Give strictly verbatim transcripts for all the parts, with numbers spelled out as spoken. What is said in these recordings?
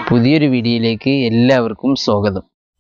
പുതിയൊരു വീഡിയോയിലേക്ക് എല്ലാവർക്കും സ്വാഗതം.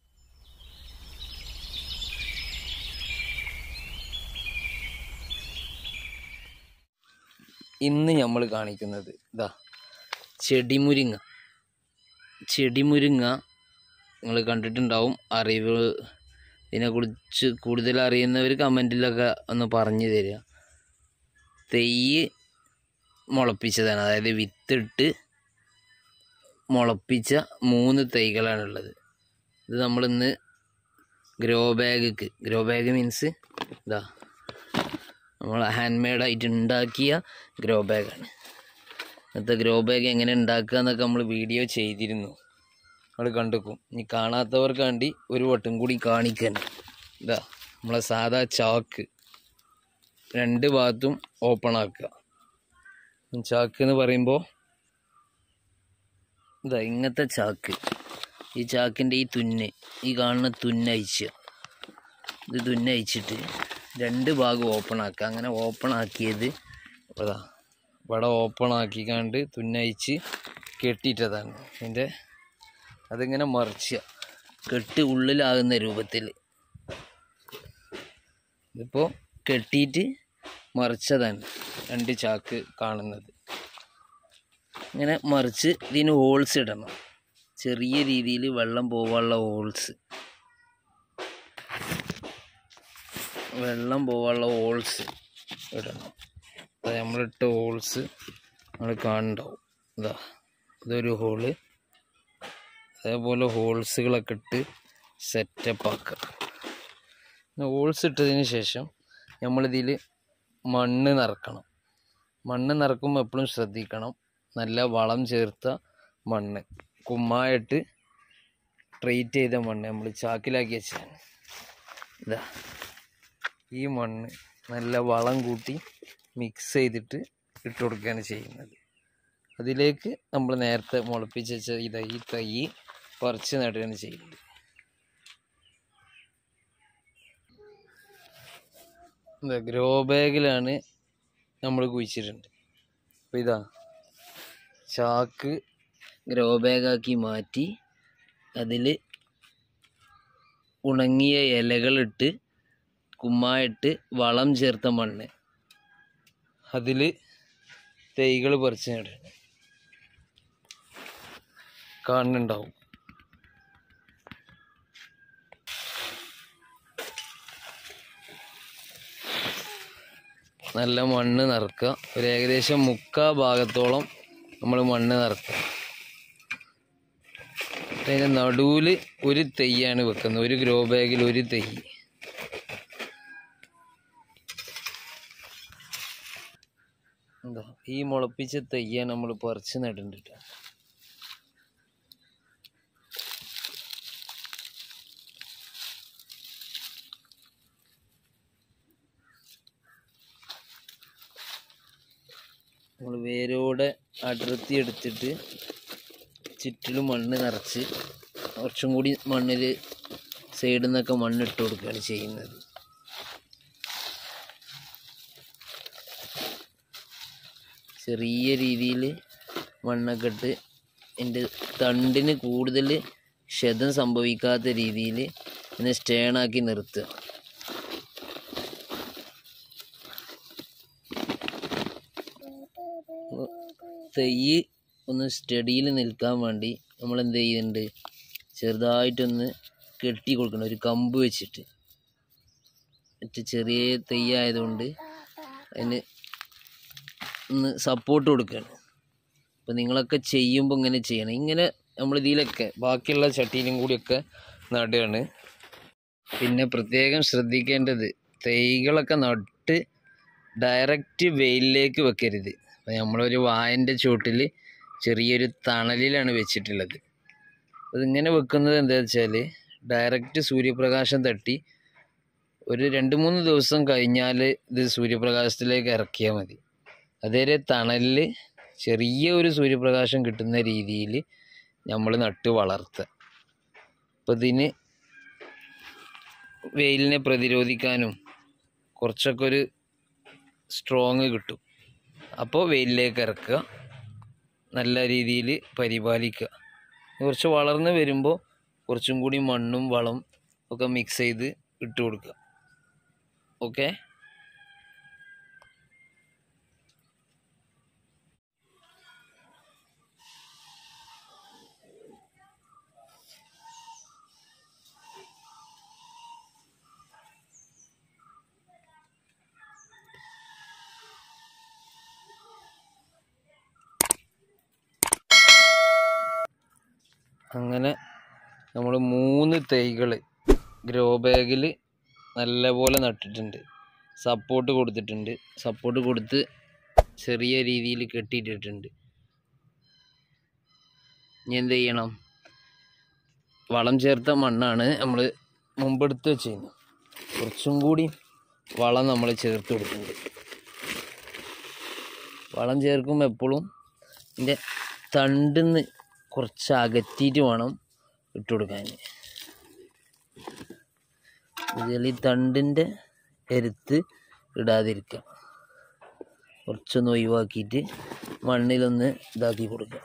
ഇന്ന് നമ്മൾ കാണിക്കുന്നത് ഇതാ ചെടിമുരിങ്ങ. ചെടിമുരിങ്ങ നിങ്ങൾ കണ്ടിട്ടുണ്ടാവും. അറിവ് ഇതിനെക്കുറിച്ച് കൂടുതൽ അറിയുന്നവർ കമൻറ്റിലൊക്കെ ഒന്ന് പറഞ്ഞു തരിക. തെയ്യ് മുളപ്പിച്ചതാണ്, അതായത് വിത്തിട്ട് മുളപ്പിച്ച മൂന്ന് തൈകളാണുള്ളത്. ഇത് നമ്മളിന്ന് ഗ്രോ ബാഗിക്ക്, ഗ്രോ ബാഗ് മീൻസ് ഇതാ നമ്മൾ ഹാൻഡ് മെയ്ഡായിട്ട് ഉണ്ടാക്കിയ ഗ്രോ ബാഗാണ്. ഇന്നത്തെ ഗ്രോ ബാഗ് എങ്ങനെ ഉണ്ടാക്കുക എന്നൊക്കെ നമ്മൾ വീഡിയോ ചെയ്തിരുന്നു, നമ്മൾ കണ്ടുക്കും. ഇനി കാണാത്തവർക്ക് വേണ്ടി ഒരു വട്ടം കൂടി കാണിക്കാൻ. ഇതാ നമ്മളെ സാധാ ചാക്ക് രണ്ട് ഭാഗത്തും ഓപ്പൺ ആക്കുക. ചാക്ക് എന്ന് പറയുമ്പോൾ ഇതാ ഇങ്ങനത്തെ ചാക്ക്. ഈ ചാക്കിൻ്റെ ഈ തുന്ന്, ഈ കാണുന്ന തുന്നയിച്ച് ഇത് തുന്നയിച്ചിട്ട് രണ്ട് ഭാഗം ഓപ്പൺ ആക്കുക. അങ്ങനെ ഓപ്പൺ ആക്കിയത് അതാ ഇവിടെ ഓപ്പൺ ആക്കിക്കാണ്ട് തുന്നയിച്ച് കെട്ടിയിട്ടതാണ്. അതിൻ്റെ അതിങ്ങനെ മറിച്ച് കെട്ട് ഉള്ളിലാകുന്ന രൂപത്തിൽ ഇതിപ്പോൾ കെട്ടിയിട്ട് മറിച്ചതാണ് രണ്ട് ചാക്ക് കാണുന്നത്. ഇങ്ങനെ മറിച്ച് ഇതിന് ഹോൾസ് ഇടണം, ചെറിയ രീതിയിൽ വെള്ളം പോകാനുള്ള ഹോൾസ് വെള്ളം പോകാനുള്ള ഹോൾസ് ഇടണം. അത് നമ്മളിട്ട ഹോൾസ് നമ്മൾ കാണുന്നുണ്ടാവും. ഇതാ ഇതൊരു ഹോള്. അതേപോലെ ഹോൾസുകളൊക്കെ ഇട്ട് സെറ്റപ്പ് ആക്കുക. ഹോൾസ് ഇട്ടതിന് ശേഷം നമ്മളിതിൽ മണ്ണ് നിറക്കണം. മണ്ണ് നിറക്കുമ്പോൾ എപ്പോഴും ശ്രദ്ധിക്കണം, നല്ല വളം ചേർത്ത മണ്ണ്, കുമ്മായിട്ട് ട്രീറ്റ് ചെയ്ത മണ്ണ് നമ്മൾ ചാക്കിലാക്കി വെച്ചാൽ ഇതാ ഈ മണ്ണ് നല്ല വളം കൂട്ടി മിക്സ് ചെയ്തിട്ട് ഇട്ട് കൊടുക്കുകയാണ് ചെയ്യുന്നത്. അതിലേക്ക് നമ്മൾ നേരത്തെ മുളപ്പിച്ച് വെച്ച ഇതാ ഈ തൈ പറിച്ച് നടുകയാണ് ചെയ്യുന്നത്. എന്താ ഗ്രോ ബാഗിലാണ് നമ്മൾ കുഴിച്ചിട്ടുണ്ട്. അപ്പോൾ ഇതാ ചാക്ക് ഗ്രോ ബാഗാക്കി മാറ്റി അതിൽ ഉണങ്ങിയ ഇലകളിട്ട് കുമ്മായിട്ട് വളം ചേർത്ത മണ്ണ് അതിൽ തൈകൾ പറിച്ച് നടുകയാണ്. കാണുന്നുണ്ടാവും. നല്ല മണ്ണ് നിറക്കുക. ഒരു ഏകദേശം മുക്കാൽ ഭാഗത്തോളം നമ്മൾ മണ്ണ് നിറക്കുക. അതിൻ്റെ നടുവിൽ ഒരു തെയ്യാണ് വെക്കുന്നത്, ഒരു ഗ്രോ ബാഗിൽ ഒരു തെയ്യ്. എന്താ ഈ മുളപ്പിച്ച തെയ്യാണ് നമ്മൾ പറിച്ച് നടുന്നുണ്ട്. നമ്മൾ വേരോടെ അടർത്തി എടുത്തിട്ട് ചുറ്റിലും മണ്ണ് നിറച്ച് കുറച്ചും കൂടി മണ്ണിൽ സൈഡിൽ നിന്നൊക്കെ മണ്ണിട്ട് കൊടുക്കുകയാണ് ചെയ്യുന്നത്. ചെറിയ രീതിയിൽ മണ്ണൊക്കെ ഇട്ട് എൻ്റെ തണ്ടിന് കൂടുതൽ ക്ഷതം സംഭവിക്കാത്ത രീതിയിൽ ഇതിനെ സ്റ്റേണാക്കി നിർത്തുക. തെയ്യ് ഒന്ന് സ്റ്റഡിയിൽ നിൽക്കാൻ വേണ്ടി നമ്മൾ എന്ത് ചെയ്യുന്നുണ്ട്, ചെറുതായിട്ടൊന്ന് കെട്ടി കൊടുക്കണം, ഒരു കമ്പ് വെച്ചിട്ട്. മറ്റ് ചെറിയ തെയ്യായതുകൊണ്ട് അതിന് ഒന്ന് സപ്പോർട്ട് കൊടുക്കുകയാണ്. അപ്പോൾ നിങ്ങളൊക്കെ ചെയ്യുമ്പോൾ ഇങ്ങനെ ചെയ്യണം. ഇങ്ങനെ നമ്മൾ ഇതിലൊക്കെ ബാക്കിയുള്ള ചട്ടിയിലും കൂടിയൊക്കെ നടുകയാണ്. പിന്നെ പ്രത്യേകം ശ്രദ്ധിക്കേണ്ടത്, തൈകളൊക്കെ നട്ട് ഡയറക്റ്റ് വെയിലിലേക്ക് വെക്കരുത്. അപ്പോൾ നമ്മളൊരു വായൻ്റെ ചുവട്ടിൽ ചെറിയൊരു തണലിലാണ് വെച്ചിട്ടുള്ളത്. അതിങ്ങനെ വെക്കുന്നത് എന്താ വെച്ചാൽ ഡയറക്റ്റ് സൂര്യപ്രകാശം തട്ടി ഒരു രണ്ട് മൂന്ന് ദിവസം കഴിഞ്ഞാൽ ഇത് സൂര്യപ്രകാശത്തിലേക്ക് ഇറക്കിയാൽ മതി. അതേരെ തണലിൽ ചെറിയ ഒരു സൂര്യപ്രകാശം കിട്ടുന്ന രീതിയിൽ നമ്മൾ നട്ട് വളർത്തുക. അപ്പോൾ ഇതിന് വെയിലിനെ പ്രതിരോധിക്കാനും കുറച്ചൊക്കെ ഒരു സ്ട്രോങ് കിട്ടും. അപ്പോൾ വെയിലിലേക്ക് ഇറക്കുക, നല്ല രീതിയിൽ പരിപാലിക്കുക. കുറച്ച് വളർന്ന് വരുമ്പോൾ കുറച്ചും കൂടി മണ്ണും വളം ഒക്കെ മിക്സ് ചെയ്ത് ഇട്ട് കൊടുക്കുക. ഓക്കെ. അങ്ങനെ നമ്മൾ മൂന്ന് തൈകൾ ഗ്രോ ബാഗിൽ നല്ലപോലെ നട്ടിട്ടുണ്ട്. സപ്പോർട്ട് കൊടുത്തിട്ടുണ്ട്. സപ്പോർട്ട് കൊടുത്ത് ചെറിയ രീതിയിൽ കെട്ടിയിട്ടിട്ടുണ്ട്. ഇനി എന്ത് ചെയ്യണം? വളം ചേർത്ത മണ്ണാണ് നമ്മൾ മുമ്പെടുത്ത് വെച്ചിരുന്നത്. കുറച്ചും കൂടി വളം നമ്മൾ ചേർത്ത് കൊടുക്കുന്നുണ്ട്. വളം ചേർക്കുമ്പോൾ എപ്പോഴും ഇതിൻ്റെ തണ്ടിന്ന് കുറച്ച് അകറ്റിയിട്ട് വേണം ഇട്ട് കൊടുക്കാൻ. ഇതിൽ ഈ തണ്ടിൻ്റെ എരുത്ത് ഇടാതിരിക്കുക. കുറച്ചൊന്ന് ഒഴിവാക്കിയിട്ട് മണ്ണിലൊന്ന് ഇതാക്കി കൊടുക്കുക.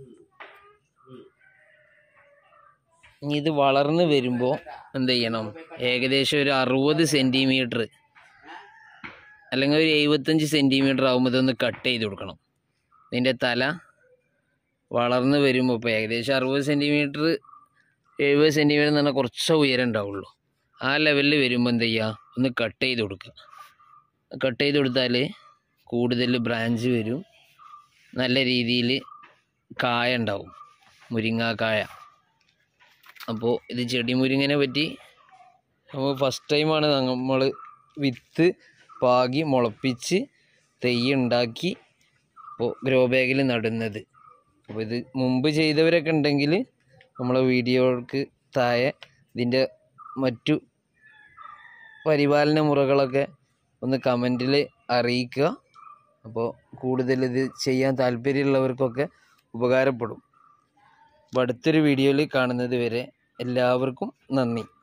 ഇനി ഇത് വളർന്ന് വരുമ്പോൾ എന്ത് ചെയ്യണം? ഏകദേശം ഒരു അറുപത് സെൻറ്റിമീറ്റർ അല്ലെങ്കിൽ ഒരു എഴുപത്തഞ്ച് സെൻറ്റിമീറ്റർ ആകുമ്പോൾ ഇതൊന്ന് കട്ട് ചെയ്ത് കൊടുക്കണം. ഇതിൻ്റെ തല വളർന്ന് വരുമ്പോൾ ഇപ്പോൾ ഏകദേശം അറുപത് സെൻറ്റിമീറ്റർ എഴുപത് സെൻറ്റിമീറ്റർ എന്ന് പറഞ്ഞാൽ കുറച്ച് ഉയരം ഉണ്ടാവുള്ളൂ. ആ ലെവലിൽ വരുമ്പോൾ എന്ത് ചെയ്യുക? ഒന്ന് കട്ട് ചെയ്ത് കൊടുക്കുക. കട്ട് ചെയ്ത് കൊടുത്താൽ കൂടുതൽ ബ്രാഞ്ച് വരും. നല്ല രീതിയിൽ കായ ഉണ്ടാവും, മുരിങ്ങാക്കായ. അപ്പോൾ ഇത് ചെടി മുരിങ്ങനെ പറ്റി നമ്മൾ ഫസ്റ്റ് ടൈമാണ് നമ്മൾ വിത്ത് പാകി മുളപ്പിച്ച് തൈ ഉണ്ടാക്കി ഇപ്പോൾ ഗ്രോ ബാഗിൽ നടുന്നത്. അപ്പോൾ ഇത് മുമ്പ് ചെയ്തവരൊക്കെ ഉണ്ടെങ്കിൽ നമ്മളെ വീഡിയോക്ക് താഴെ ഇതിൻ്റെ മറ്റു പരിപാലന മുറകളൊക്കെ ഒന്ന് കമൻറ്റിൽ അറിയിക്കുക. അപ്പോൾ കൂടുതൽ ഇത് ചെയ്യാൻ താല്പര്യമുള്ളവർക്കൊക്കെ ഉപകാരപ്പെടും. അപ്പോൾ അടുത്തൊരു വീഡിയോയിൽ കാണുന്നത് വരെ എല്ലാവർക്കും നന്ദി.